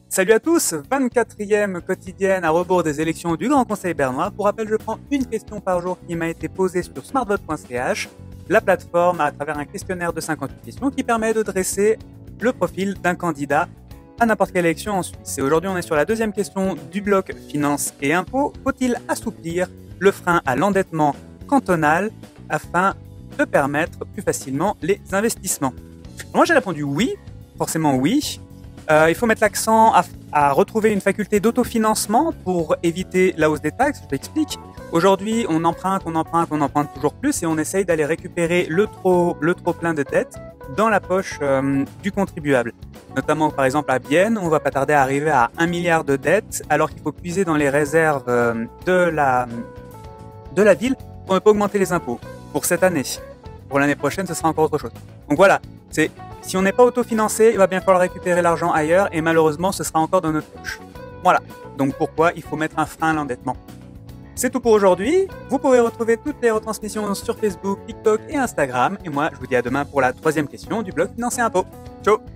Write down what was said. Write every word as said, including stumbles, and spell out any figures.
Salut à tous, vingt-quatrième quotidienne à rebours des élections du Grand Conseil bernois. Pour rappel, je prends une question par jour qui m'a été posée sur smartvote point c h, la plateforme à travers un questionnaire de cinquante-huit questions qui permet de dresser le profil d'un candidat à n'importe quelle élection en Suisse. Et aujourd'hui, on est sur la deuxième question du bloc finances et impôts. Faut-il assouplir le frein à l'endettement cantonal afin de permettre plus facilement les investissements? Moi, j'ai répondu oui, forcément oui. Euh, il faut mettre l'accent à, à retrouver une faculté d'autofinancement pour éviter la hausse des taxes. Je t'explique. Aujourd'hui, on emprunte, on emprunte, on emprunte toujours plus et on essaye d'aller récupérer le trop, le trop plein de dettes dans la poche euh, du contribuable. Notamment, par exemple, à Bienne, on va pas tarder à arriver à un milliard de dettes alors qu'il faut puiser dans les réserves euh, de, la, de la ville pour ne pas augmenter les impôts pour cette année. Pour l'année prochaine, ce sera encore autre chose. Donc voilà, c'est, si on n'est pas autofinancé, il va bien falloir récupérer l'argent ailleurs et malheureusement, ce sera encore dans notre poche. Voilà, donc pourquoi il faut mettre un frein à l'endettement. C'est tout pour aujourd'hui. Vous pouvez retrouver toutes les retransmissions sur Facebook, TikTok et Instagram. Et moi, je vous dis à demain pour la troisième question du blog Finances et Impôts. Ciao!